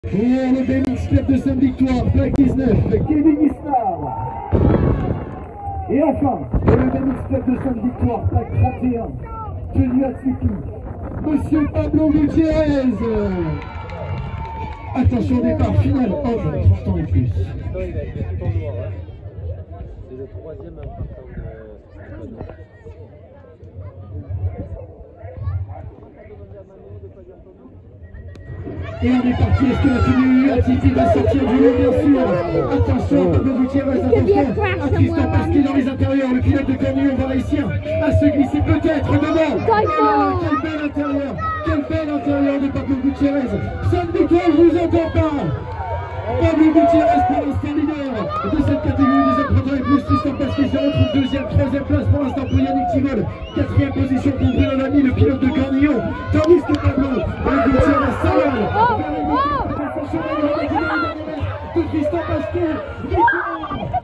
Pour le BMX Trets de 5 victoires, plaque 19, Kevin Ismar. Et enfin, pour le BMX Trets de 5 victoires, plaque 31, tenue atypique, Monsieur Pablo Gutiérrez. Attention au départ final, oh, j'en ai 30 ans et plus. C'est le troisième important de... Et on est parti, est-ce que la tenue atypique va sortir du lot, bien sûr? Attention, Pablo Gutiérrez, attention à Tristan Pasquier dans les intérieurs, le pilote de camion va réussir à se glisser peut-être devant. Quel bel intérieur, quel bel intérieur de Pablo Gutiérrez. 5 victoires, je vous entends pas. Pablo Gutiérrez pour l'instant leader de cette catégorie des apprenants et plus. Tristan Pasquier se retrouve deuxième, troisième place pour l'instant pour Yannick Tivol. Quatrième position pour Bruno Lamy, le pilote de Cornillon. Tandis que Pablo Gutiérrez s'avale vers les de Tristan Pasquier.